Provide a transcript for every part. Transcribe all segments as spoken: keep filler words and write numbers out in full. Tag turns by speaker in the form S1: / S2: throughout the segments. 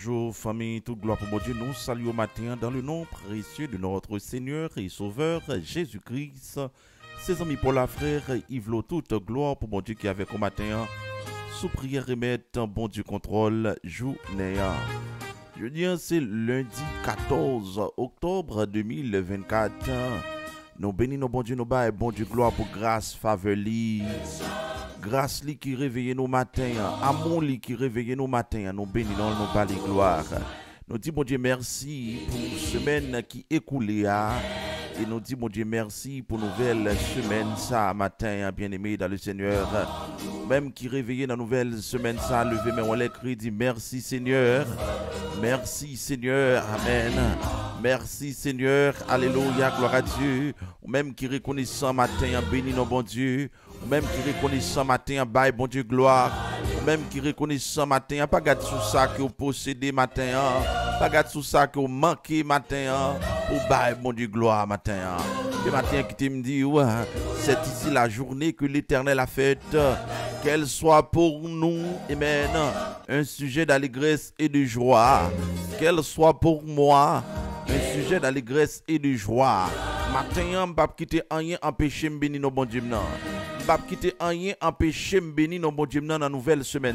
S1: bonjour, famille, toute gloire pour mon Dieu. Nous saluons au matin dans le nom précieux de notre Seigneur et Sauveur Jésus-Christ. Ses amis pour la frère Yves, toute gloire pour mon Dieu qui est avec au matin. Sous prière remettre, bon Dieu contrôle, journée. Je dis, c'est lundi quatorze octobre deux mille vingt-quatre. Nous bénissons bon Dieu, nous baillons bon Dieu gloire pour grâce, faveur, li. Grâce li qui réveille nos matins, amour li qui réveille nos matins, nous bénissons nos bas gloire. Nous disons bon Dieu merci pour semaine qui écoulée et nous disons bon Dieu merci pour nouvelle semaine ça matin bien-aimé dans le Seigneur. Même qui réveille dans nouvelle semaine ça levé mais on l'écrit dit merci Seigneur. Merci Seigneur. Amen. Merci Seigneur. Alléluia, gloire à Dieu. Ou même qui reconnaissant matin béni nos bon Dieu. Ou même qui reconnaissant matin bye bon Dieu gloire. Ou même qui reconnaissant matin pas garde sous ça que vous possédez matin. Pas garde sous ça que vous manquez matin. Ou bye bon Dieu gloire matin. Le matin qui te me dit ouais, c'est ici la journée que l'Éternel a faite. Qu'elle soit pour nous, amen, un sujet d'allégresse et de joie. Qu'elle soit pour moi un sujet d'allégresse et de joie. Matin, je ne vais pas quitter rien empêcher de bénir nos bon Dieu. Je ne vais pas quitter rien empêcher de bénir nos bon Dieu dans la nouvelle semaine.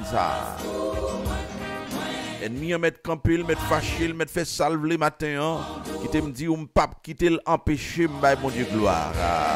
S1: Ennemi en mettre campé, mettre fâché, mettre fait salve le matin, qui te me dit ou pas quitter l'empêcher m'baye mon Dieu gloire.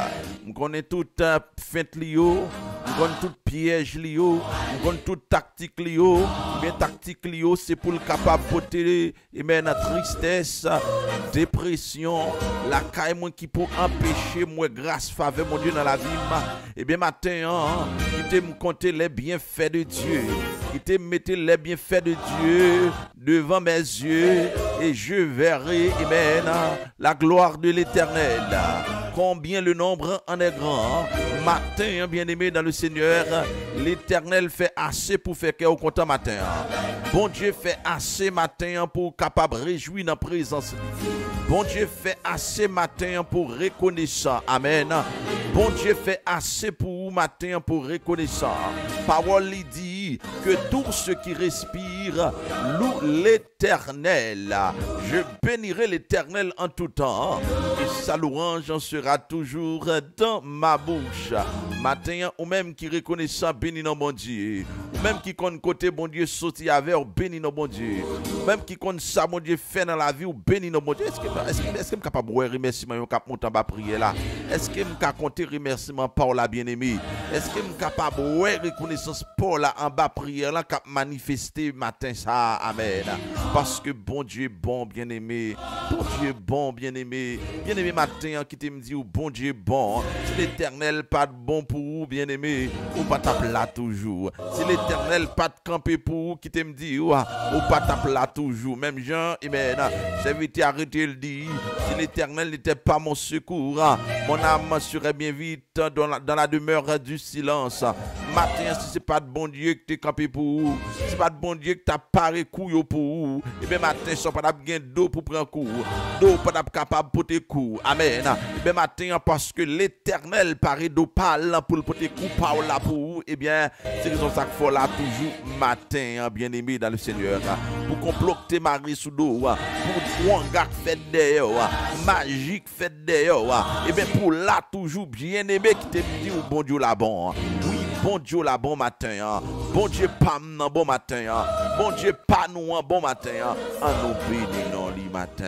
S1: On connaît tout feinte lio, on connaît tout piège lio, on connaît toute tactique lio, bien tactique lio c'est pour le capable porter et mettre la tristesse, dépression, la caille moi qui pour empêcher moi grâce faveur mon Dieu dans la vie. Et bien matin, qui te me compter les bienfaits de Dieu, qui te mettre les bienfaits de Dieu devant mes yeux et je verrai, amen, la gloire de l'Éternel. Combien le nombre en est grand. Matin, bien-aimé dans le Seigneur, l'Éternel fait assez pour faire qu'au content matin. Bon Dieu fait assez matin pour capable réjouir dans la présence. Bon Dieu fait assez matin pour reconnaissant. Amen. Bon Dieu fait assez pour matin pour reconnaissant. Parole lui dit que tout ce qui respire loue l'Éternel. Je bénirai l'Éternel en tout temps et sa louange en sera toujours dans ma bouche. Matin, ou même qui reconnaissant béni non bon Dieu, ou même qui compte côté bon Dieu sorti avec ou béni non bon Dieu, ou même qui compte ça bon Dieu fait dans la vie ou béni non bon Dieu. Est-ce que est-ce que est-ce que capable de remerciement yo cap monter en bas prier là? Est-ce que me capable compter remerciement par la bien-aimé? Est-ce que me capable de reconnaissance pour là en bas prière là cap manifester matin ça? Amen. Parce que bon Dieu bon bien-aimé, bon Dieu bon bien-aimé, bien-aimé matin qui te me dit ou bon Dieu bon, c'est l'Éternel pas de bon pour vous bien-aimé, ou pas tape là toujours. C'est l'Éternel pas de camper pour vous qui te me dit ou pas tape là toujours. Même Jean, amen, j'avais arrêté le dire, si l'Éternel n'était pas mon secours, mon âme serait bien vite dans la, dans la demeure du silence. Matin, si c'est pas de bon Dieu que tu es campé pour vous, si c'est pas de bon Dieu que tu as paré couille pour vous, et bien matin, si pas de d'eau pour prendre coup, d'eau pas de capable pour tes coups. Amen. Et bien matin, parce que l'Éternel paraît d'eau pâle pour le porter coup par là pour vous, et bien, c'est raison ça qu'il faut là toujours matin, bien aimé dans le Seigneur, pour comploter Marie sous d'eau, pour Ouanga fait d'ailleurs, magique fait d'ailleurs, et bien pour là toujours bien aimé qui te dit ou bon Dieu là bon. Oui, bon Dieu là bon matin, bon Dieu pas non bon matin, bon Dieu pas nous un bon matin, en nous bénissons le matin.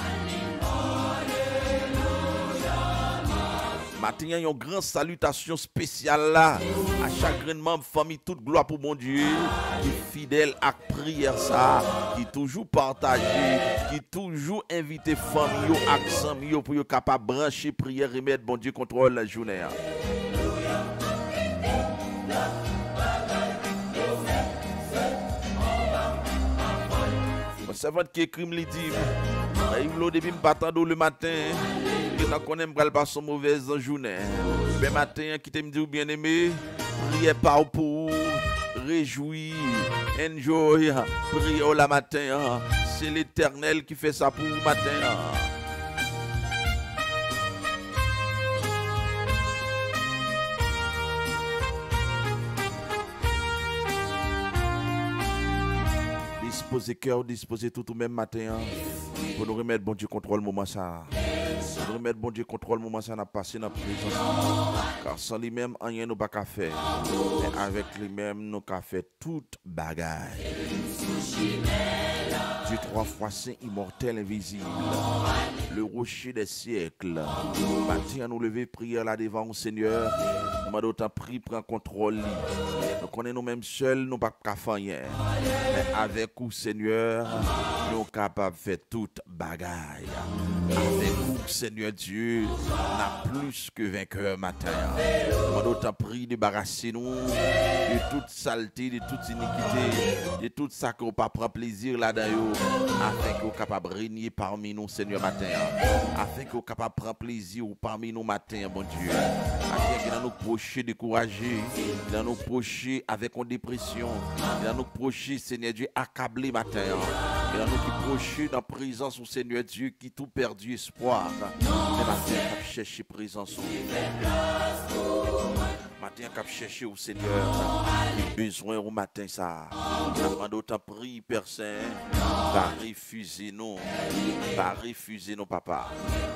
S1: Matin, il y a une grande salutation spéciale là à chaque membre famille, toute gloire pour mon Dieu, qui est fidèle à prière ça, qui toujours partagé, qui toujours invité famille, accent pour être capable de brancher prière et mettre bon Dieu contrôle la journée. Mon servant qui écrit me dit, il début me battant le matin. Quand on aime pas son mauvaise journée, le matin qui te me dit bien aimé, priez pas pour réjouir, enjoy, priez la matin, c'est l'Éternel qui fait ça pour le matin. disposer cœur, disposer tout ou même matin. Pour nous remettre, bon Dieu, contrôle moment ça. Pour nous remettre, bon Dieu, contrôle moment ça, n'a passé dans la présence. Car sans lui-même, rien nous pas qu'à faire. Mais avec lui-même, nous qu'à faire toute bagaille. Dieu trois fois saint, immortel, invisible, le rocher des siècles. Matin, nous lever prière là devant au Seigneur. Nous m'avons d'autant pris, prend contrôle. Nous connaissons nous-mêmes seuls, nous pas qu'à faire rien. Mais avec vous, Seigneur, nous sommes capables de faire toute bagaille. Avec vous, Seigneur Dieu, n'a plus que vainqueur matin. Nous m'avons d'autant pris, débarrasser-nous de toute saleté, de toute iniquité, de tout ça qu'on ne peut pas prendre plaisir là-dedans, afin qu'on soit capable de régner parmi nous, Seigneur, matin. Afin qu'on soit capable de prendre plaisir parmi nous, matin, bon Dieu. Afin qu'il nous proche découragé, qu'il nous proche avec une dépression, qu'il nous proche, Seigneur Dieu, accablé, matin. Qu'il nous proche dans la présence du Seigneur Dieu qui tout perdu espoir. Mais matin, qu'on cherche présence. Matin, qu'on cherche au Seigneur, qui besoin au matin, ça. Nous d'autant pris, Père Saint, va refuser nous, va refuser nos papas.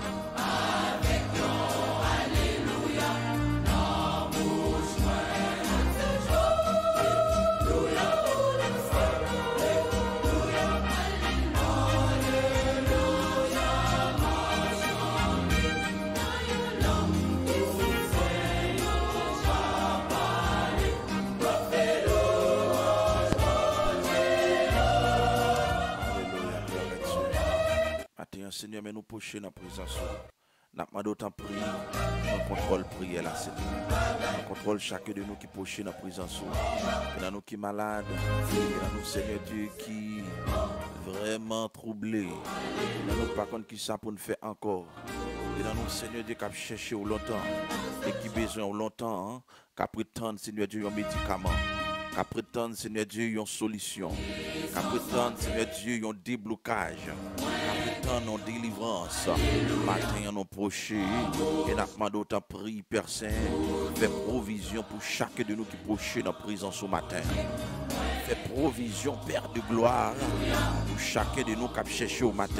S1: Seigneur, mais nous pocher dans la présence. Nous avons d'autant prié, nous contrôle prière là, Seigneur. Nous contrôle chacun de nous qui poche dans la présence. Il y a nous qui malades, il y a nous, Seigneur Dieu, qui vraiment troublés. Il y a nous par contre qui ça pour nous faire encore. Il y a nous, Seigneur Dieu, qui a cherché au longtemps et qui besoin au longtemps, hein, qui a prétendre, Seigneur Dieu, un médicament. Qui prétendre, Seigneur Dieu, une solution. Qui prétendre, Seigneur Dieu, un déblocage. Qui prétendre une délivrance. Matin, nous proche. Et nous avons d'autant prié, Père Saint, fait provision pour chacun de nous qui proche dans la présence au matin. Fait provision, Père de gloire, pour chacun de nous qui a cherché au matin.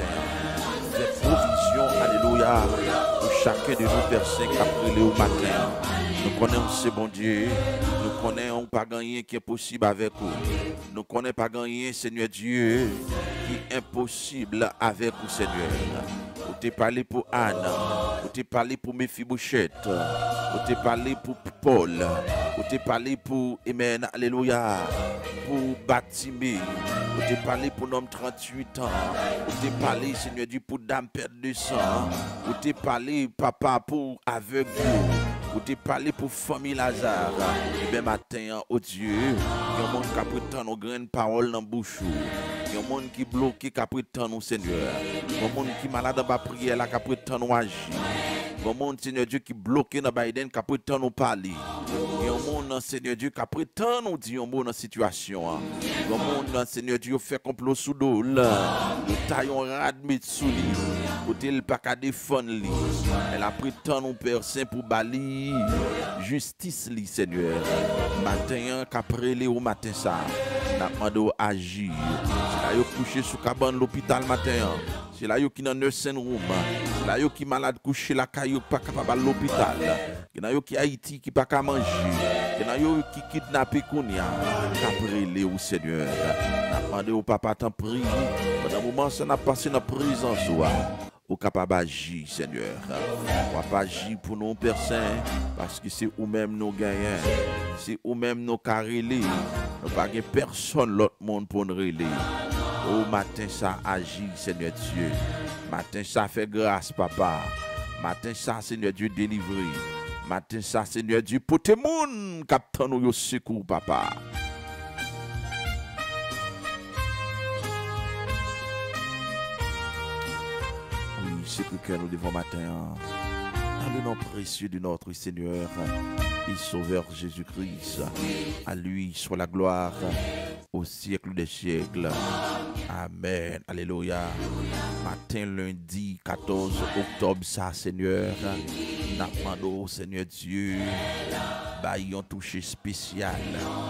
S1: Fait provision, alléluia, pour chacun de nous, Père Saint, qui a prié au matin. Nous connaissons ce bon Dieu. Nous connaissons pas gagner qui est possible avec vous. Nous connaissons pas gagner, Seigneur Dieu, qui est impossible avec vous, Seigneur. Vous t'es parlé pour Anne, vous t'es parlé pour Mephibosheth, vous t'es parlé pour Paul, vous t'es parlé pour Amen, alléluia, pour Batimé, vous t'es parlé pour l'homme trente-huit ans, vous t'es parlé, Seigneur Dieu, pour dame perte de sang, vous t'es parlé, papa, pour aveugle. Vous t'es parlé pour famille Lazare. Et bien matin, oh Dieu, il y a un monde qui a prétend nos grandes paroles dans la bouche. Il y a un monde qui bloque, qui a prétend nous, Seigneur. Il y a un monde qui est malade dans la prière, qui a prétend nous agir. Il y a un monde, Seigneur Dieu, qui est bloqué dans Biden, qui a prétend nous parler. Il y a un monde, Seigneur Dieu, qui a prétend nous dire un mot dans la situation. Il y a un monde, Seigneur Dieu, qui fait complot sous l'eau. Nous taillons rad Mitsuli. Côté le pas qu'à défendre lui. Elle a pris tant nous Père Saint pour bali justice li Seigneur. Matin qu'après les au matin ça. N'a demandé agir. C'est là yo couché sous cabane l'hôpital matin. C'est là yo qui dans nursing room. C'est là yo qui malade couché la caillou pas capable à l'hôpital. Il y en a yo qui Haïti qui pas qu'à manger. Il y en a yo qui kidnappé kounya. Qu'après les au Seigneur. N'a demandé au papa t'en prie. Pendant un moment ça n'a passé dans prison soir. Ou capable d'agir, Seigneur. On va pas agir pour nous, Père Saint, parce que c'est nous-mêmes nous gagnons. C'est nous-mêmes nous carrelés. Nous pas personne l'autre monde pour nous relayer. Au matin, ça agit, Seigneur Dieu. Matin, ça fait grâce, Papa. Matin, ça, Seigneur Dieu, délivré. Matin, ça, Seigneur Dieu, pour tout le monde, captant nous secours, Papa. Ce que nous devons matin, dans le nom précieux de notre Seigneur et Sauveur Jésus-Christ, à lui soit la gloire au siècle des siècles. Amen. Alléluia. Matin lundi quatorze octobre, ça Seigneur, nous demandons au Seigneur Dieu, bah, un toucher spécial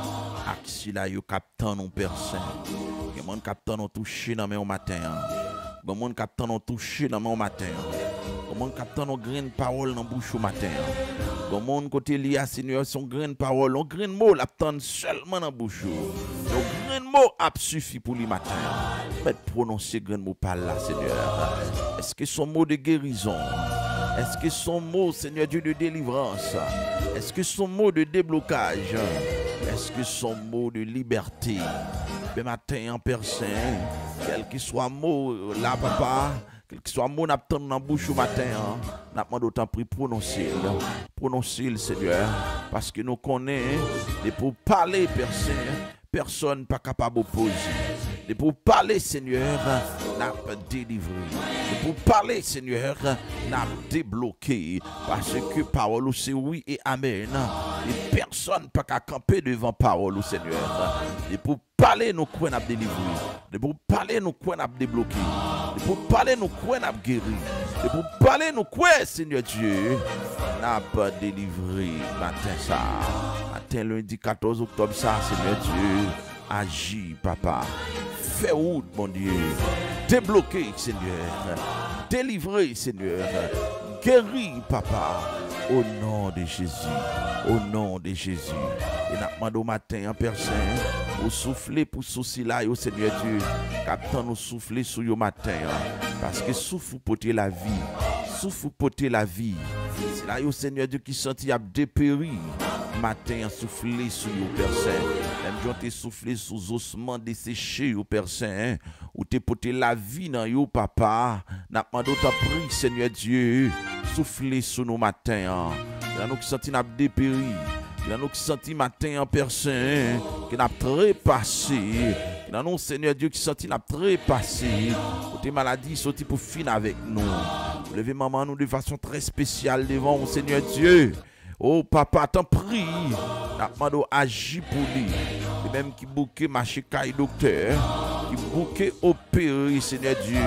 S1: aksi la yo captant non Père Saint. Gen moun captant non touché dans mon matin. Gen moun captant non touché dans mon matin. Gen moun captant non grain parole dans bouche au matin. Gen moun côté lié Seigneur son grain parole, on grain mot l'attend seulement dans bouche. Donc grain mot a suffi pour lui matin. Mais prononcer grain mot par là Seigneur. Est-ce que son mot de guérison? Est-ce que son mot, Seigneur Dieu, de délivrance? Est-ce que son mot de déblocage? Est-ce que son mot de liberté? Ce matin, en Père Saint, quel que soit mot là, papa, quel que soit mot n'attend dans la bouche au matin, n'a pas d'autant pris prononcer, prononcer le Seigneur, parce que nous connaissons, et pour parler, Père Saint, personne pas capable d'opposer. Et pour parler, Seigneur, n'a pas délivré. Et pour parler, Seigneur, n'a débloqué. Parce que parole, c'est oui et amen. Et personne pas qu'à camper devant parole, Seigneur. Et pour parler, nous quoi n'a délivré. Et pour parler, nous quoi n'a débloqué. Et pour parler, nous quoi n'a guéri. Et pour parler, nous quoi, Seigneur Dieu, n'a pas délivré. Matin ça. Matin lundi quatorze octobre ça, Seigneur Dieu. Agis, papa. Fais route, mon Dieu. Débloquer, Seigneur. Délivrer, Seigneur. Guéris, papa. Au nom de Jésus. Au nom de Jésus. Et nous demandons au matin, en Père Saint, pour souffler pour souci là, au Seigneur Dieu. Captain, nous souffler sur le matin. Parce que souffle pour porter la vie. Souffle pour porter la vie. C'est là, au Seigneur Dieu, qui sentit à dépérir. Matin, souffler sur le Père Saint. Même si on te soufflé sous ossements desséchés, au Père Saint, ou te porté la vie dans yo, papa. N'a pas d'autre pris, Seigneur Dieu, souffler sur nos matins. Il y a nous qui sentis n'a dépéri. Il y a nous qui sentis matin en Père Saint, qui n'a trépassé. Il y a nous, Seigneur Dieu, qui sentis n'a trépassé. Pour tes maladies, sorti pour finir avec nous. Levez maman nous de façon très spéciale devant, Seigneur Dieu. Oh papa, t'en prie, n'a demandé agir pour lui. Et même qui bouquet marché caille docteur, qui bouquet opéré, Seigneur Dieu.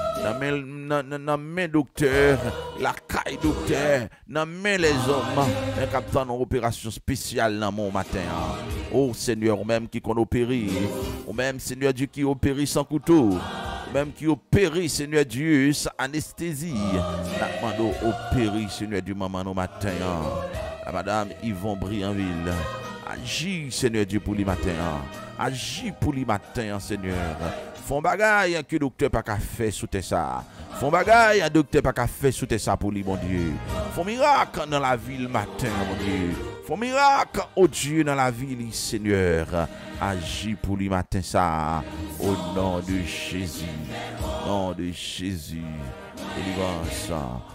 S1: Dans main docteur, la caille docteur, dans main les hommes, un capitaine en opération spéciale dans mon matin. Oh Seigneur, ou même qui qu'on opéré, ou même Seigneur Dieu qui opéré sans couteau. Même qui opère, Seigneur Dieu, sans anesthésie. N'a demandé opérer, Seigneur Dieu, maman, au matin. La madame Yvon Brianville. Agis, Seigneur Dieu, pour les matins. Agis pour les matins, Seigneur. Font bagaille que le docteur pas qu'à faire sous tes ça. Font bagaille un docteur pas qu'à faire sous tes ça pour lui, mon Dieu. Font miracle dans la ville matin, mon Dieu. Font miracle, oh Dieu, dans la ville, Seigneur. Agis pour lui matin ça. Au nom de Jésus. Au nom de Jésus. Délivrance.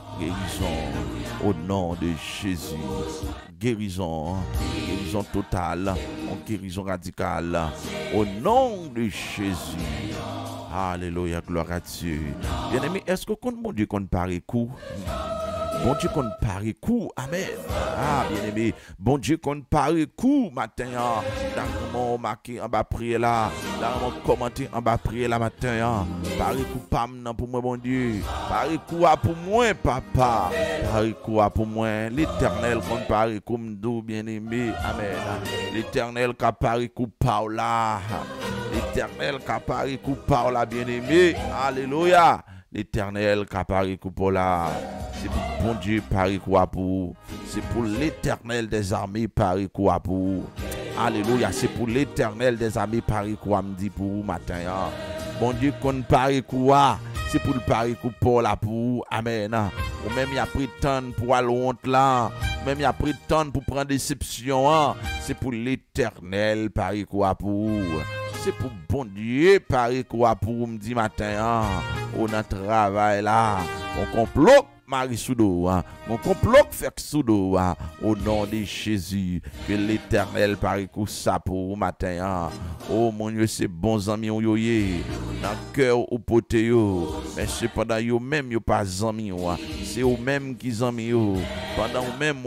S1: Guérison. Au nom de Jésus. Guérison. Guérison totale. Guérison radicale. Au nom de Jésus. Alléluia, gloire à Dieu. Bien aimé, est-ce que quand mon Dieu qu'on parie coup? Bon Dieu qu'on parie coup, amen. Ah, bien aimé, bon Dieu qu'on parie coup matin. Dans mon marqué en bas prière là, dans mon commenté en bas prière là matin. Parie coup pam pour moi, bon Dieu. Parie coup pour moi, papa. Parie coup pour moi, l'Éternel qu'on parie comme d'où, bien aimé, amen. L'Éternel qui parie coup par là. L'Éternel qui parie coup par là, bien aimé. Alléluia. L'Éternel qui parie coup pour là. C'est pour bon Dieu parie quoi pour. C'est pour l'Éternel des armées parie quoi pour. Alléluia. C'est pour l'Éternel des armées parie quoi me dit pour matin. Bon Dieu qu'on parie quoi. C'est pour le parie quoi pour la pour. Amen. Ou même il a pris temps pour aller honte là. Même il a pris temps pour prendre déception. C'est pour l'Éternel parie quoi pour. C'est pour bon Dieu parie quoi pour me dit matin. On a travail là. On complot. Marie Soudo, mon complot fait Soudo, au nom de Jésus, que l'Éternel parie ça pour matin. Oh mon Dieu, c'est bons amis, yo yé, dans le cœur au poté yo, mais cependant yo même yo pas amis, c'est eux même qui amis yo, pendant même moi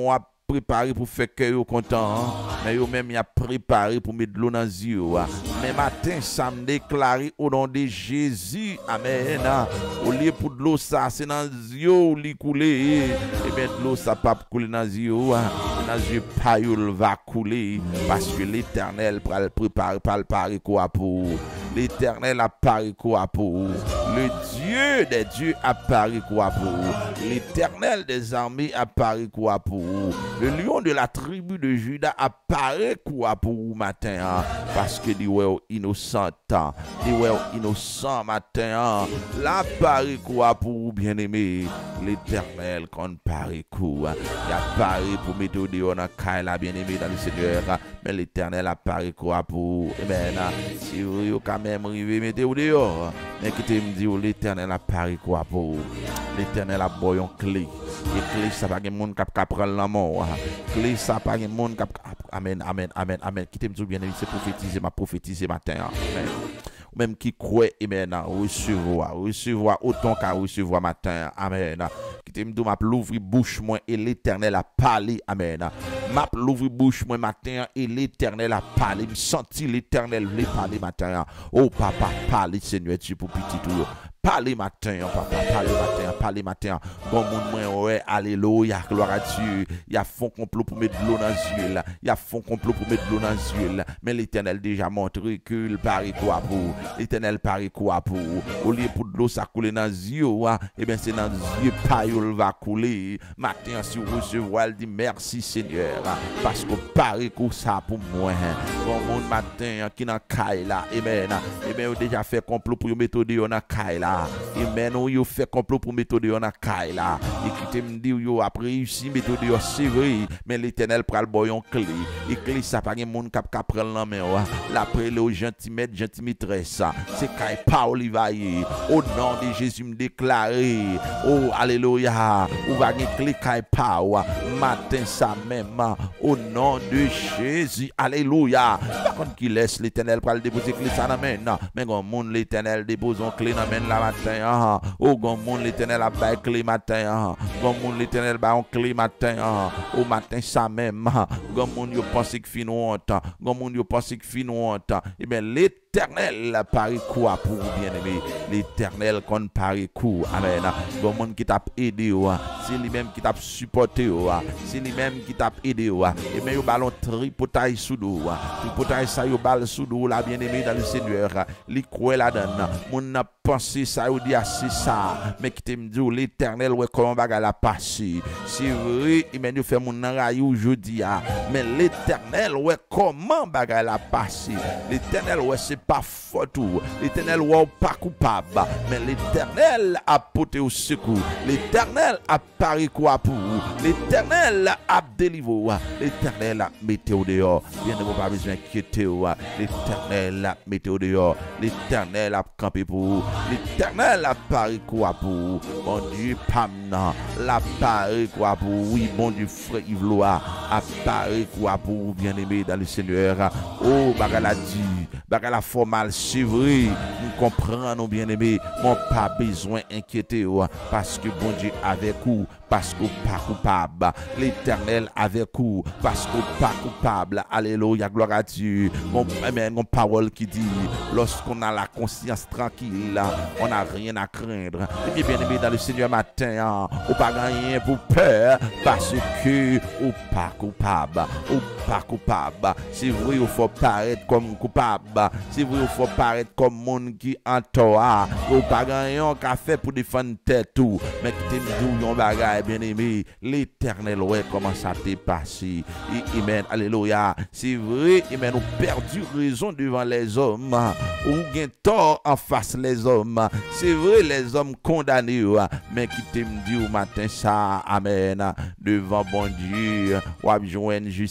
S1: préparé pour faire que yo content, mais yo même y a préparé pour mettre de l'eau dans les yeux. Mais matin, ça me déclaré au nom de Jésus, amen. Au lieu pour de l'eau, ça, c'est dans les yeux, li couler. Et bien de l'eau, ça pas couler dans les yeux, dans les yeux, pas va couler, parce que l'Éternel va le préparer, pas le préparer quoi pour. L'Éternel a paré quoi pour. Le Dieu des dieux a paré quoi pour. L'Éternel des armées a paré quoi pour. Le lion de la tribu de Juda a paré quoi pour matin, hein, parce que dit ouais innocent, dit ouais innocent matin, hein, la paré quoi pour bien-aimé. L'Éternel qu'on paré quoi, il a paré pour mettre dehors dans caille la bien-aimé dans le Seigneur, mais l'Éternel a paré quoi pour. Eh ben si vous quand même arrivé mettez au dehors, mais qui te me dit l'Éternel a paré quoi pour. L'Éternel a boyon clé. Et clé ça pas gen monde qui cap prendre la mort. Clé ça pas gen monde qui amen amen amen amen. Qui te me dit bien c'est prophétiser m'a prophétiser matin. Amen. Même qui croit amen recevoir recevoir autant qu'à recevoir matin amen. Qui te me dit m'a l'ouvrir bouche moi et l'Éternel a parlé amen. M'a l'ouvrir bouche moi matin et l'Éternel a parlé. Me senti l'Éternel veut parler matin. Oh papa parle Seigneur Dieu pour petit tout. Parlez matin, papa, parlez matin, parlez matin. Bon monde, ouais, alléluia, gloire à Dieu. Il y a fond complot pour mettre de l'eau dans les yeux là. Il y a fond complot pour mettre de l'eau dans les yeux là. Mais l'Éternel déjà montré que le pari quoi pour. L'Éternel pari quoi pour. Au lieu pour de l'eau ça couler dans les yeux, et bien c'est dans les yeux païol va couler. Matin si vous recevez, elle dit merci Seigneur, parce que pari quoi ça pour moi. Bon monde matin qui dans caille là, amen. Et bien déjà fait complot pour mettre de l'eau dans caille là. Et maintenant, vous fait complot pour mettre de la caille là. Et qui te me dit, vous après réussi, mettre de c'est vrai. Mais l'Éternel prend le boyon clé. Et clé, ça pas de monde qui a pris la main. L'après, le gentil maître, gentil maîtresse. C'est caille Paul Ivaillé. Au nom de Jésus, me déclarer. Oh, alléluia. Ou va gagner clé caille Paul. Matin, ça même. Au nom de Jésus. Alléluia. Par contre, qui laisse l'Éternel pour le déposer clé ça dans la main. Mais quand monde l'Éternel dépose en clé dans la main là. Matin, ah, oh, gon moun l'Éternel a bail clé matin, ah, gon moun l'Éternel ba on clé matin, ah, au matin ça même, ah, gon moun yo pense que fin honte, gon moun yo pense que fin honte, et bien l'Éternel pari quoi pour bien-aimé, l'Éternel qu'on pari coup, amen, gon moun qui t'a aidé, c'est lui-même qui t'a supporté, c'est lui-même qui t'a aidé, et bien yo ballon tripotaille sous dos, tripotaille ça yo balle sous dos, la bien-aimé dans le Seigneur, li croit la donne, moun n'a pensé ça ou dit c'est ça mais qui te me dit l'Éternel ouais comment bagarre la passer c'est vrai il m'a dit faire mon raï aujourd'hui mais l'Éternel ouais comment bagarre la passer l'Éternel ouais c'est pas faute l'Éternel ouais pas coupable mais l'Éternel a porté au secours l'Éternel a pari quoi pour l'Éternel a délivré l'Éternel a mis au dehors bien ne pas besoin d'inquiéter l'Éternel a mis au dehors l'Éternel a campé pour l'Éternel a pari quoi pour bon Dieu pamna la pari quoi pour oui bon Dieu frère Yvloa a pari quoi pour bien aimé dans le Seigneur oh bagala dit bagala formal c'est vrai nous comprenons bien aimé mon pas besoin inquiéter parce que bon Dieu avec vous parce que pas coupable l'Éternel avec vous parce que pas coupable alléluia gloire à Dieu mon amen mon parole qui dit lorsqu'on a la conscience tranquille on n'a rien à craindre et bien aimé dans le Seigneur matin ou pas rien pour peur parce que ou pas coupable ou pas coupable c'est vrai il faut paraître comme coupable c'est vrai il faut paraître comme monde qui en toi ou pas rien qu'a fait pour défendre tête tout mais qui te dit yon bagaille bien aimé l'Éternel ouais comment ça t'est passé et amen alléluia c'est vrai amen nous perdu raison devant les hommes ou gain tort en face les hommes c'est vrai les hommes condamnés mais qui te dit au matin ça amen devant bon Dieu ou joindre justice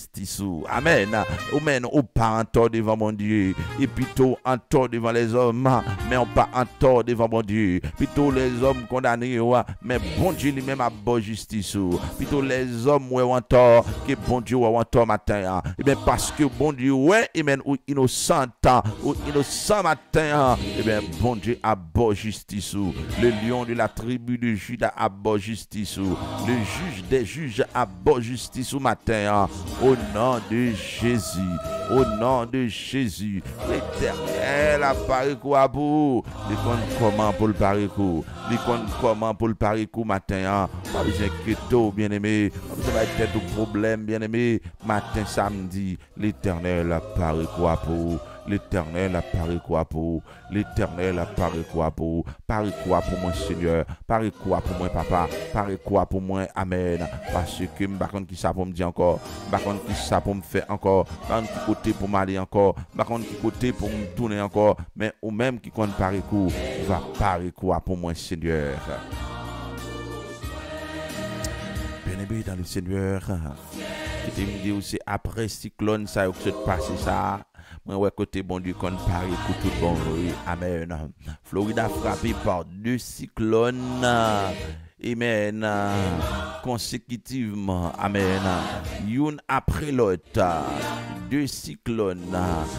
S1: sous. Amen. Amen. Ou pas en tort devant mon Dieu. Et plutôt en tort devant les hommes. Mais on pas en tort devant mon Dieu. Plutôt les hommes condamnés. Mais bon Dieu lui-même a bonne justice. Plutôt les hommes ouais en tort. Que bon Dieu ouais en tort matin. Et bien parce que bon Dieu ouais. Amen. Ou innocent. Ou innocent matin. Et bien bon Dieu a bonne justice. Le lion de la tribu de Juda a bonne justice. Le juge des juges a bonne justice au matin. Au nom de Jésus. Au nom de Jésus. L'Éternel a paré quoi pour. Il compte comment pour le parer coup. Il compte comment pour le parer coup matin. Pas besoin que tout bien aimé. Ça va être tout problème bien aimé. Matin samedi. L'Éternel a paré quoi pour. L'Éternel a paré quoi pour. L'Éternel a paré quoi pour. Paré quoi pour mon Seigneur. Paré quoi pour moi papa. Paré quoi pour moi. Amen. Parce que je ne sais pas qui ça pour me dire encore. Je ne sais pas qui ça pour me faire encore. Je ne sais pas qui côté pour m'aller encore. Je ne sais pas qui côté pour me tourner encore. Mais ou même qui compte paré quoi. Va paré quoi pour moi Seigneur. Bien-aimé dans le Seigneur. Qui te dit aussi après cyclone ça qui se passe ça. Moi ouais côté bon Dieu qu'on parle pour tout bon oui. Amen. Floride a frappé par deux cyclones. Amen. Consécutivement. Amen. Une après l'autre. Deux cyclones.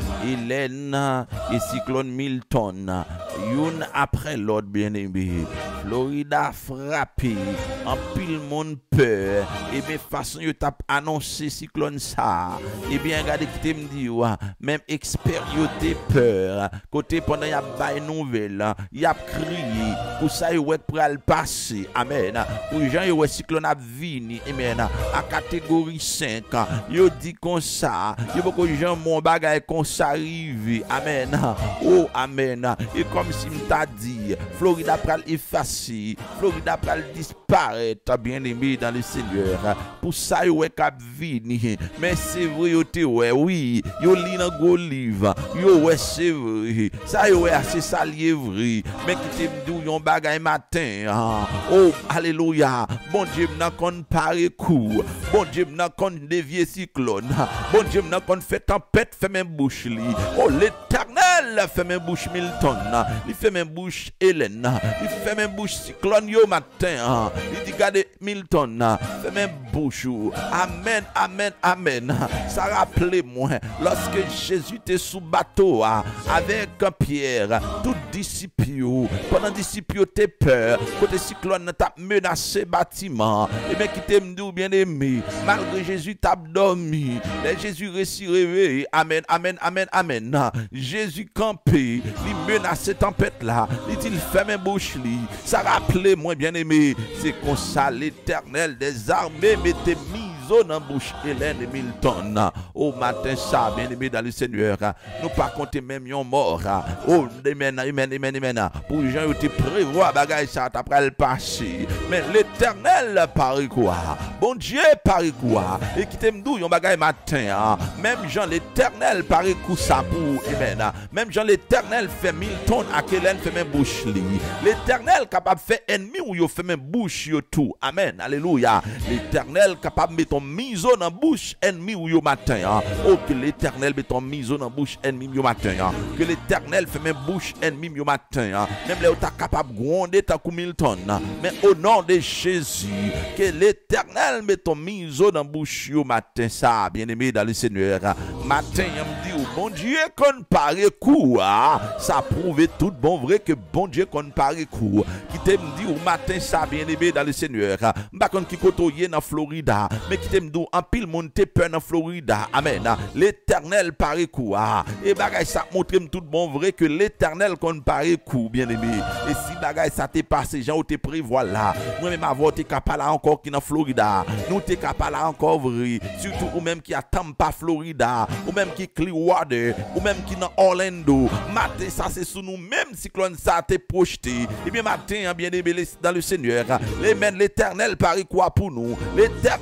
S1: Hélène et cyclone Milton. Une après l'autre, bien aimé. Florida frappé. En pile monde peur. Et bien, façon, yo t'a annoncé cyclone ça. Et bien, regardez qui te me dit, même expert yo te peur. Côté pendant y a bail nouvelle. Y a crié. Pour ça, yo pour le passer. Amen. Pour gens yo cyclone a vini. Amen. À catégorie cinq. Yo dit comme ça. Yo beaucoup de gens mon bagay comme ça arrive. Amen. Oh, amen. Et comme si m't'a dit, Florida pral effacer. Florida pral disparaître. Bien aimé dans le Seigneur. Pour ça, yo cap vini. Mais c'est vrai, yo te ouais, oui. Yo li nan go livre. Yo ouais, c'est vrai. Ça yo ouais, c'est ça lié vrai. Mais qui te m'dou yon bagay matin. Oh, alléluia. Bon Dieu m'nan kon pare coup. Bon Dieu m'nan kon dévier cyclone. Bon Dieu m'nan kon fait tempête, fait même bouche li. Oh, l'Éternel fait même bouche Milton. Il fait même bouche Hélène. Il fait même bouche cyclone yo matin. Il dit gardez Milton. Fait même bouche. Amen, amen, amen. Ça rappelait moi lorsque Jésus était sous bateau avec Pierre, tout disciple, pendant disciple t'es peur, côté cyclone t'a menacé bâtiment. Et bien qui t'aime bien aimé, malgré Jésus t'a dormi, les Jésus réussi réveillé. Amen, amen, amen, amen. Jésus campé, il menaçait tempête là, il dit ferme bouche li. Ça rappelait moi bien aimé, c'est comme ça l'Éternel des armées mettez mis dans bouche Hélène et Milton. Au matin ça, bien aimé dans le Seigneur. Nous pas compter même yon mort. Oh, amen, amen, amen, amen. Pour les gens qui prévoient bagay ça après le passé. Mais l'Éternel parie quoi? Bon Dieu parie quoi? Et qui t'aime d'où yon bagay matin. Même Jean l'Éternel parie coup ça pour amen. Même Jean l'Éternel fait Milton à Hélène fait même bouche li. L'Éternel capable faire ennemi ou yo fait même bouche yo tout. Amen. Alléluia. L'Éternel capable mettre ton mise dans bouche ennemi ou yo matin. Hein. Oh que l'Éternel met ton mise dans bouche ennemi yo matin. Hein. Que l'Éternel fait même bouche ennemi yo matin. Hein. Même là où tu capable gronder ta comme Milton. Hein. Mais au nom de Jésus, que l'Éternel met ton mise dans bouche yo matin ça, bien-aimé dans le Seigneur. Matin, il me dit bon Dieu qu'on paraît coup, hein. Ça prouve tout bon vrai que bon Dieu qu'on paraît coup. Qui te me dit au matin ça, bien-aimé dans le Seigneur. M'pa kon qui kotoye dans Florida, mais qui t'aime d'où en pile monde te peur dans Florida. Amen. L'Éternel paraît coup. Et bagay ça montre tout bon vrai que l'Éternel qu'on paraît coup, bien-aimé. Et si bagay ça t'est passé, gens ou te prévoit là. Moi même avant t'es capable encore qui dans Florida. Nous t'es capable encore vrai. Surtout ou même qui a Tampa Florida, ou même qui Clearwater, ou même qui dans Orlando. Matin ça c'est sous nous même cyclone ça t'est projeté. Et bien matin bien-aimé dans le Seigneur. L'Éternel paraît quoi pour nous? L'Éternel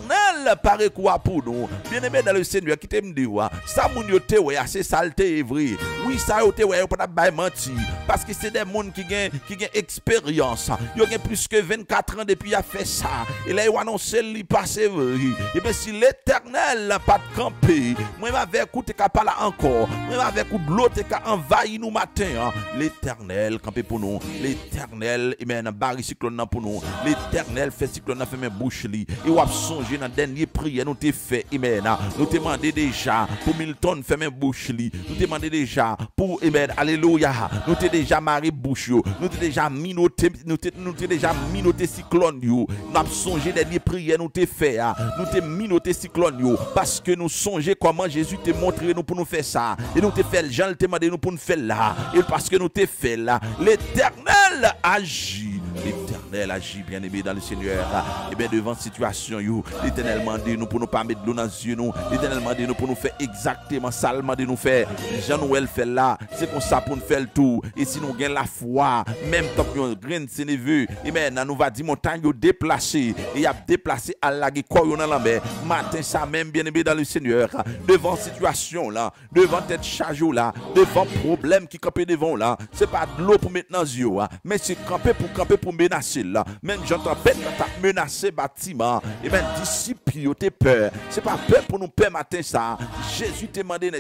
S1: paraît quoi pour nous. Bien-aimé dans le Seigneur, qui t'aime dire, ça moun yo te ouais, c'est saleté vrai. Oui, ça yo te ouais, pas pas menti parce que c'est des monde qui gagne qui gagne expérience. Yo gagne plus que vingt-quatre ans depuis a fait ça. Et là il a annoncé li passer vrai. Et bien si l'Éternel n'a pas de camper, moi avec écouter ka pas là encore. Moi avec ou de l'autre ka envahi nous matin. L'Éternel camper pour nous. L'Éternel et men bari cyclone pour nous. L'Éternel fait cyclone fait mes bouche li. Et ou a songé dans dernier prière nous te fait amen. Nous te demandé déjà pour Milton fait mes bouche li. Nous te demandé déjà pour amen. Alléluia. Nous te déjà maré bouche yo. Nous te déjà minoté nous te nous te déjà minoté cyclone yo. Nous avons songé dernier prière nous te fait. Nous te minoté cyclone yo parce que nous songé comment Jésus te montré nous pour nous faire ça. Et nous te fait Jean te demandé nous pour nous faire là. Et parce que nous te fait là, l'Éternel agit. L'Éternel agit, bien-aimé dans le Seigneur. Et bien devant situation yo, l'Éternel mande nous pour nous pas mettre de l'eau dans les yeux nous. L'Éternel mande nous pour nous faire exactement ça, le mande nous faire. Jean-Noël fait là, c'est comme ça pour nous faire le tour. Et si nous gagnons la foi, même tant que nous grain de neveu, et bien nous va dire montagne yo déplacer et y a déplacé à la quoi yo dans la mer. Matin ça même bien-aimé dans le Seigneur, devant situation là, devant tête charge là, devant problème qui camper devant là, c'est pas de l'eau pour mettre dans les yeux, mais c'est camper pour camper pour menacer là. Même j'entends bête quand t'as menacé bâtiment, et bien disciple yo t'es peur. C'est pas peur pour nous peur matin ça. Jésus t'a demandé,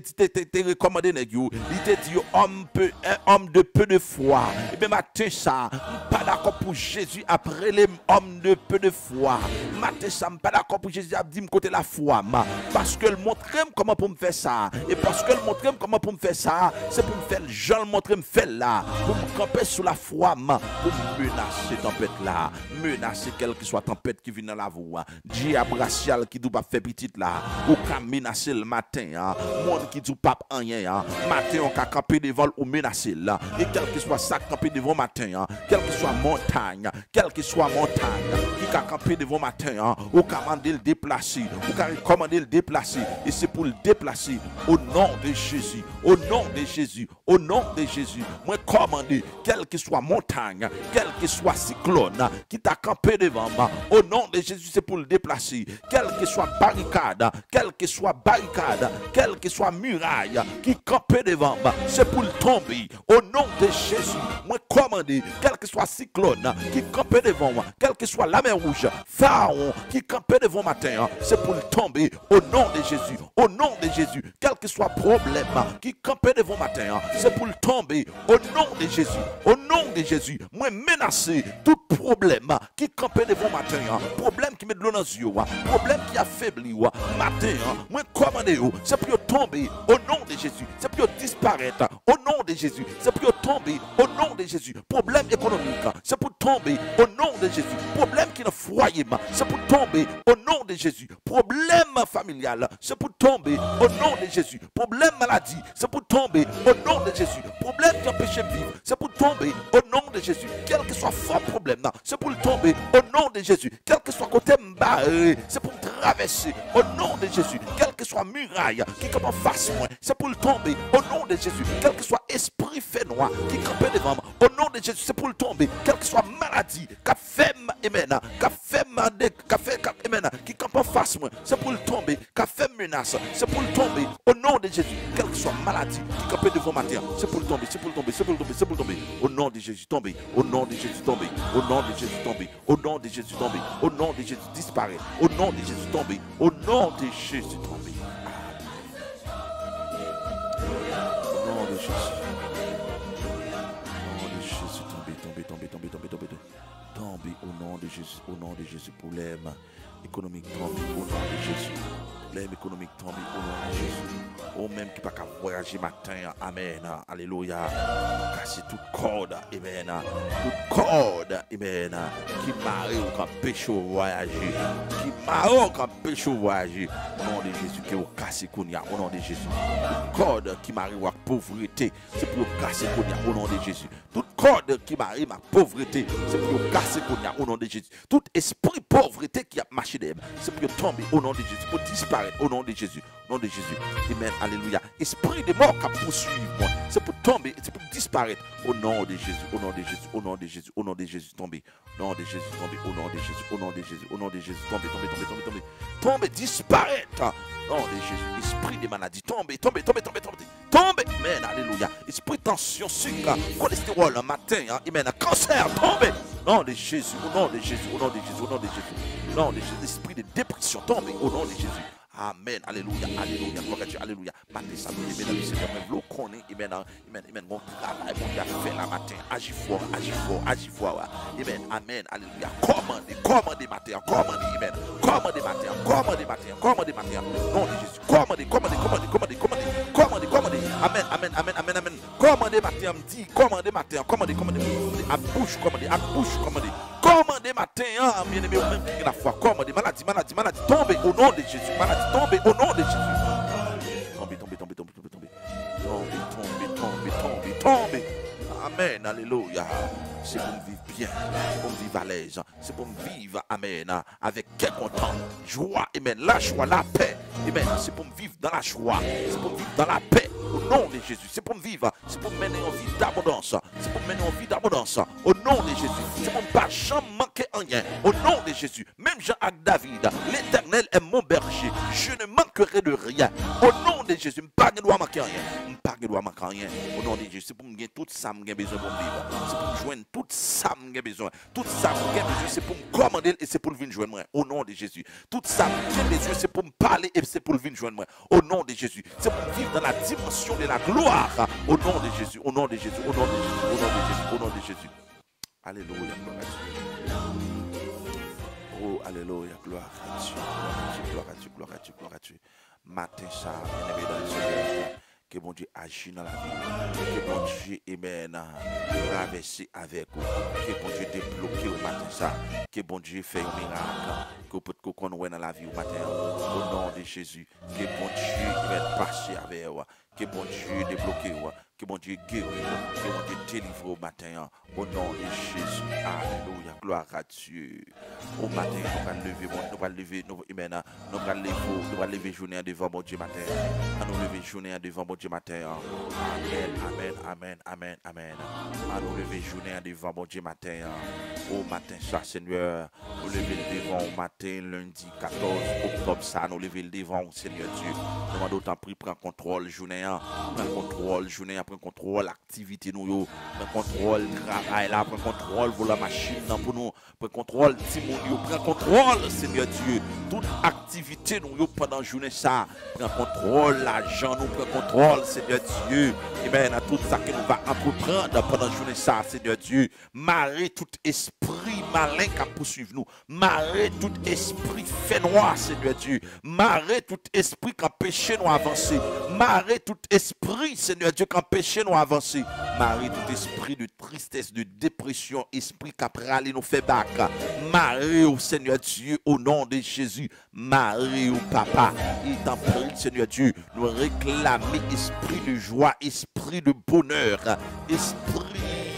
S1: t'a recommandé yo, il t'a dit homme peu, un homme de peu de foi. Et bien matin ça, pas d'accord pour Jésus après les hommes de peu de foi. Matin ça, pas d'accord pour Jésus a dit me côté la foi, parce que le montrer comment pour me faire ça. Et parce que le montrer comment pour me faire ça, c'est pour me faire Jean le montrer me faire là, pour me camper sous la foi, pour menacer tempête là, menacer quelle que soit tempête qui vient dans la voie. Diable racial qui doit pas faire petite là, ou ka menacer le matin, hein. Monde qui dit pas rien, hein. Matin on ka camper devant ou menacer là. Et quel que soit ça camper devant matin, hein. Quelle que soit montagne, quelle que soit montagne, qui ka camper devant matin, hein. Ou ka commander le déplacer, ou ka commander le déplacer. Et c'est pour le déplacer au nom de Jésus, au nom de Jésus, au nom de Jésus. Moi commander quelle que soit montagne, quel que soit cyclone qui t'a campé devant moi, au nom de Jésus, c'est pour le déplacer. Quelle que soit barricade, quelle que soit barricade, quelle que soit muraille qui campait devant moi, c'est pour le tomber. Au nom de Jésus, moi commander quel que soit cyclone qui campait devant moi, quelle que soit la mer rouge, pharaon qui campait devant matin, c'est pour le tomber. Au nom de Jésus, au nom de Jésus, quel que soit problème qui campait devant matin, c'est pour le tomber. Au nom de Jésus, au nom de Jésus, moi menacer tout problème qui campait devant matin, problème qui met de l'eau dans les yeux, problème qui affaiblit matin, moi commander, c'est pour tomber au nom de Jésus, c'est pour disparaître au nom de Jésus, c'est pour tomber au nom de Jésus, problème économique, c'est pour tomber au nom de Jésus, problème qui ne foyer, c'est pour tomber au nom de Jésus, problème familial, c'est pour tomber au nom de Jésus, problème maladie, c'est pour tomber au nom de Jésus, problème qui empêche de vivre, c'est pour tomber au nom de Jésus, quel que soit fort problème, c'est pour le tomber au nom de Jésus, quel que soit côté barré, c'est pour traverser au nom de Jésus, quel que soit muraille qui comme en face moi, c'est pour le tomber au nom de Jésus, quel que soit esprit fait noir qui campait devant moi, au nom de Jésus, c'est pour le tomber, quel que soit maladie, qu'a fait amen, qu'a fait qu'a fait amen, qui campe en face moi, c'est pour le tomber, qu'a fait menace, c'est pour le tomber au nom de Jésus, quelle que soit maladie qui campait devant ma terre, c'est pour le tomber, c'est pour le tomber, c'est pour le tomber, c'est pour le tomber, au nom de Jésus tomber, au nom de Jésus tomber, au nom de Jésus tomber, au nom de Jésus tomber, au nom de Jésus disparaître, au nom de Jésus tomber, au nom de Jésus tomber. Au nom de Jésus. Au nom de Jésus tomber, tomber, tomber, tomber, tomber, tomber, tomber, au nom de Jésus, au nom de Jésus, problème économique tomber, au nom de Jésus. Problème économique tomber, au nom de Jésus. Ou même qui pas qu'à voyager matin, amen, alléluia. Casser toute corde, amen, toute corde, amen, qui marie ou qui pêche au voyager, qui marie ou qui pêche au voyager, au nom de Jésus, qui est cassé kounia, au nom de Jésus. Toute corde qui marie ou pauvreté, c'est pour casser kounia, au nom de Jésus. Toute corde qui marie ma pauvreté, c'est pour casser kounia, au nom de Jésus. Tout esprit pauvreté qui a marché derrière, c'est pour tomber au nom de Jésus, pour disparaître au nom de Jésus, au nom de Jésus. Amen, alléluia. Esprit de mort qui a poursuivi moi, c'est pour tomber, c'est pour disparaître au nom de Jésus, au nom de Jésus, au nom de Jésus, au nom de Jésus, tomber, au nom de Jésus, tomber, au nom de Jésus, au nom de Jésus, au nom de Jésus, tomber, tomber, tomber, tomber, tomber, tomber, disparaître. Nom de Jésus, esprit de maladie, tombez, tombez, tombez, tombez, tombez, tombez, amen, alléluia. Esprit de tension, sucre, cholestérol, un matin, hein, amen, cancer, tombez. Nom de Jésus, au nom de Jésus, au nom de Jésus, au nom de Jésus, au nom de Jésus, esprit de dépression, tombez, au nom de Jésus. Amen, alléluia, alléluia, gloire à Dieu, alléluia. Matin, ça nous dit, mesdames et messieurs, même l'eau qu'on est, amen, amen, amen, mon travail, mon Dieu a fait la matin, agis fort, agis fort, agis fort, amen, amen, alléluia. Commandez, commandez matin, commandez, amen, commandez matin, commandez matin, commandez matin, nom de Jésus, commandez, commandez, commandez, commandez, commandez, commandez, commandez, amen, amen, amen, amen, amen, commandez matin, me dit, commandez matin, commandez, commandez, à bouche, commandez, à bouche, commandez, commandez matin, bien aimé, même qui la foi, commandez, maladie, maladie, maladie, tombez au nom de Jésus, maladie, tombez au nom de Jésus. Tombez, tombez, tombez, tombez, tombez, tombez. Tombez, tombez, tombez, tombez, tombez. Amen, alléluia. C'est pour me vivre bien, c'est pour me vivre à l'aise, c'est pour me vivre, amen, avec quel content, joie, amen, la joie, la paix, amen, c'est pour me vivre dans la joie, c'est pour me vivre dans la paix, au nom de Jésus, c'est pour me vivre, c'est pour me mener en vie d'abondance, c'est pour me mener en vie d'abondance, au nom de Jésus, c'est pour ne pas jamais manquer en rien, au nom de Jésus, même Jean avec David, l'Éternel est mon berger, je ne manquerai de rien, au nom de Jésus, je ne dois manquer en rien, je ne dois manquer en rien, au nom de Jésus, c'est pour me gagner tout ça, j'ai besoin pour me vivre, c'est pour me joindre tout ça, j'ai besoin, tout ça, j'ai besoin, c'est pour me commander et c'est pour le venir joindre moi, au nom de Jésus, tout ça, j'ai besoin, c'est pour me parler et c'est pour le venir joindre moi, au nom de Jésus, c'est pour vivre dans la dimension de la gloire, au nom de Jésus, au nom de Jésus, au nom de Jésus, au nom de Jésus, au nom de Jésus. Alléluia, gloire à Dieu. Oh, alléluia, gloire à Dieu, gloire à Dieu, gloire à Dieu, gloire à Dieu. Matin, ça, bien-aimé dans le Seigneur, que bon Dieu agit dans la vie, que bon Dieu, amen, traverser avec vous, que bon Dieu débloquer au matin, ça, que bon Dieu fait un miracle, que peut qu'on voit dans la vie au matin, au nom de Jésus, que bon Dieu va passer avec vous, que bon Dieu débloquer, que bon Dieu guérit, que bon Dieu délivre au matin, au nom de Jésus, alléluia, gloire à Dieu. Au matin, nous allons lever, nous allons lever, nous allons lever, nous allons lever journée devant mon Dieu matin, nous allons lever journée devant mon Dieu matin, amen, amen, amen, amen, amen, nous lever journée devant mon Dieu matin, au matin, ça Seigneur, nous lever devant au matin, lundi quatorze octobre, ça, nous lever devant Seigneur Dieu, nous demandons d'autant pris, prends contrôle journée, prends contrôle journée, prends contrôle activité nous, prends contrôle travail là, prends contrôle pour la machine pour nous, prends contrôle Timon, prends contrôle Seigneur Dieu, toute activité nous pendant la journée ça, prends contrôle l'argent, nous prends contrôle Seigneur Dieu, et bien à tout ça que nous va entreprendre pendant la journée ça Seigneur Dieu, marrer tout esprit malin qui poursuivre nous, marrer tout esprit fait noir Seigneur Dieu, marrer tout esprit qui empêche nous avancer, marrer tout esprit Seigneur Dieu qui empêche nous avancer, marrer tout esprit de tristesse, de dépression, esprit qui a pralé nous fait bac, marrer au Seigneur Dieu au nom de Jésus, marrer au Papa, il t'en prie Seigneur Dieu, nous réclamer esprit de joie, esprit de bonheur, esprit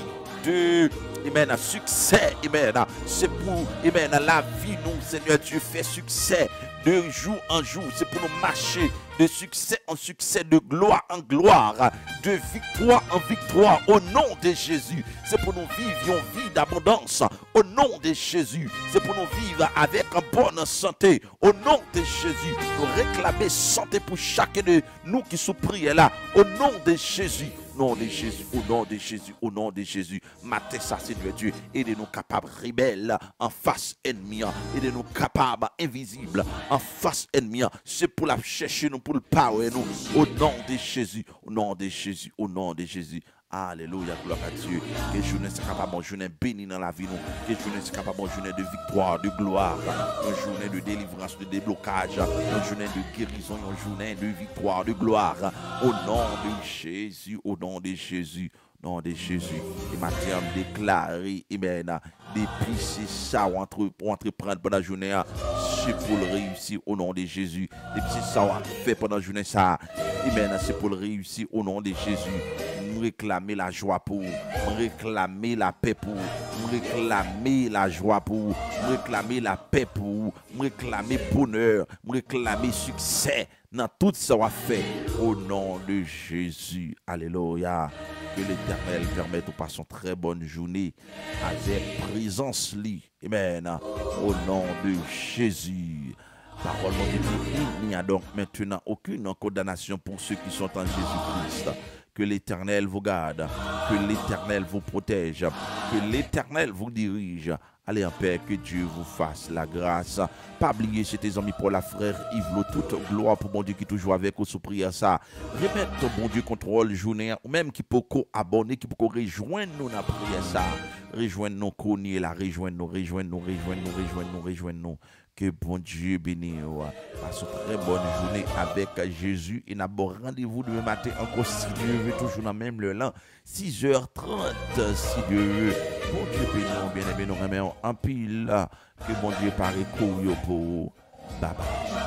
S1: de amen, succès, amen, c'est pour amen, la vie nous Seigneur Dieu fait succès de jour en jour, c'est pour nous marcher de succès en succès, de gloire en gloire, de victoire en victoire, au nom de Jésus. C'est pour nous vivre une vie d'abondance, au nom de Jésus. C'est pour nous vivre avec une bonne santé, au nom de Jésus. Nous réclamer santé pour chacun de nous qui souffrent là, au nom de Jésus. Au nom de Jésus, au nom de Jésus, au nom de Jésus. Matin, ça, Seigneur Dieu, aidez-nous capables rebelles en face ennemi, aidez-nous capables invisibles en face ennemi. C'est pour la chercher nous, pour le parler nous, au nom de Jésus, au nom de Jésus, au nom de Jésus. Alléluia, gloire à Dieu. Que journée c'est capable de journée bénie dans la vie nous. Que journée c'est capable de journée de victoire, de gloire, une journée de délivrance, de déblocage, une journée de guérison, une journée de victoire, de gloire. Au nom de Jésus, au nom de Jésus. Nom de Jésus, et matin déclaré, amen, depuis c'est ça on entre, pour entreprendre pendant la journée, c'est pour le réussir au nom de Jésus. Depuis c'est ça on fait pendant la journée, ça, amen, c'est pour le réussir au nom de Jésus. me réclamer la joie pour, me réclamer la paix pour, me réclamer la joie pour, me réclamer la paix pour, me réclamer bonheur, me réclamer succès dans tout ça qu'on fait au nom de Jésus. Alléluia. Que l'Éternel permette de passer une très bonne journée avec présence li. Amen. Au nom de Jésus. Parole mon Dieu, il n'y a donc maintenant aucune condamnation pour ceux qui sont en Jésus-Christ. Que l'Éternel vous garde, que l'Éternel vous protège, que l'Éternel vous dirige. Allez en paix, que Dieu vous fasse la grâce. Pas oublier, c'est tes amis pour la frère Yves Lo, toute gloire pour mon Dieu qui toujours avec vous sous prière ça. Remettre bon Dieu contrôle journée, ou même qui peut abonner, qui peut rejoindre nous dans la prière ça. Rejoindre nous, cogner là, rejoindre nous, rejoindre nous, rejoindre nous, rejoindre nous, rejoindre nous. Que bon Dieu bénisse. Passe une très bonne journée avec Jésus. Et n'a bon rendez-vous demain matin encore si Dieu veut, toujours dans le même le là. six heures trente si Dieu veut. Bon Dieu bénisse, bien aimé, nous remercions en pile. Que bon Dieu paraît pour vous. Bye bye.